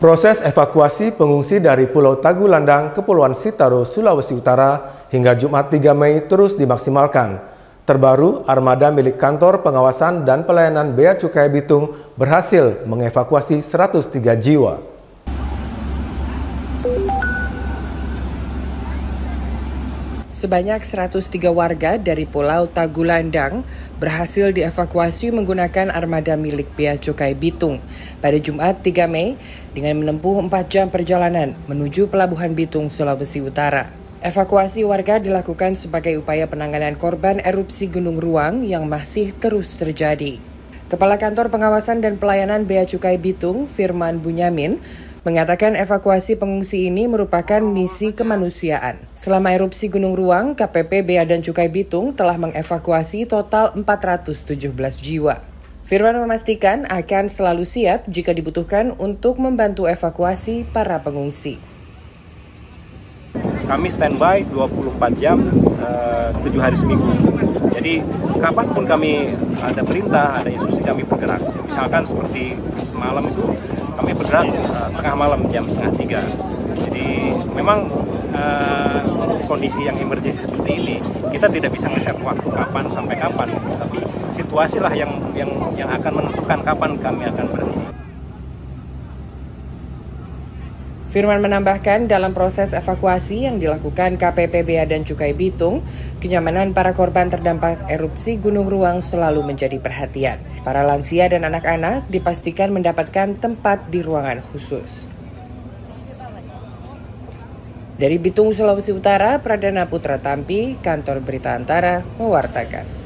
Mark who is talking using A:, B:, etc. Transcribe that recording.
A: Proses evakuasi pengungsi dari Pulau Tagulandang, Kepulauan Sitaro, Sulawesi Utara hingga Jumat 3 Mei terus dimaksimalkan. Terbaru, armada milik Kantor Pengawasan dan Pelayanan Bea Cukai Bitung berhasil mengevakuasi 103 jiwa.
B: Sebanyak 103 warga dari Pulau Tagulandang berhasil dievakuasi menggunakan armada milik Bea Cukai Bitung pada Jumat 3 Mei dengan menempuh 4 jam perjalanan menuju Pelabuhan Bitung, Sulawesi Utara. Evakuasi warga dilakukan sebagai upaya penanganan korban erupsi Gunung Ruang yang masih terus terjadi. Kepala Kantor Pengawasan dan Pelayanan Bea Cukai Bitung, Firman Bunyamin, mengatakan evakuasi pengungsi ini merupakan misi kemanusiaan. Selama erupsi Gunung Ruang, KPP Bea dan Cukai Bitung telah mengevakuasi total 417 jiwa. Firman memastikan akan selalu siap jika dibutuhkan untuk membantu evakuasi para pengungsi.
C: Kami standby 24 jam, 7 hari seminggu. Jadi kapanpun kami ada perintah, ada instruksi, kami bergerak. Misalkan seperti semalam itu kami bergerak tengah malam jam 2:30. Jadi memang kondisi yang emergensi seperti ini kita tidak bisa nge-set waktu kapan sampai kapan, tapi situasi lah yang akan menentukan kapan kami akan berhenti.
B: Firman menambahkan dalam proses evakuasi yang dilakukan KPP Bea dan Cukai Bitung, kenyamanan para korban terdampak erupsi Gunung Ruang selalu menjadi perhatian. Para lansia dan anak-anak dipastikan mendapatkan tempat di ruangan khusus. Dari Bitung, Sulawesi Utara, Pradana Putra Tampi, Kantor Berita Antara, mewartakan.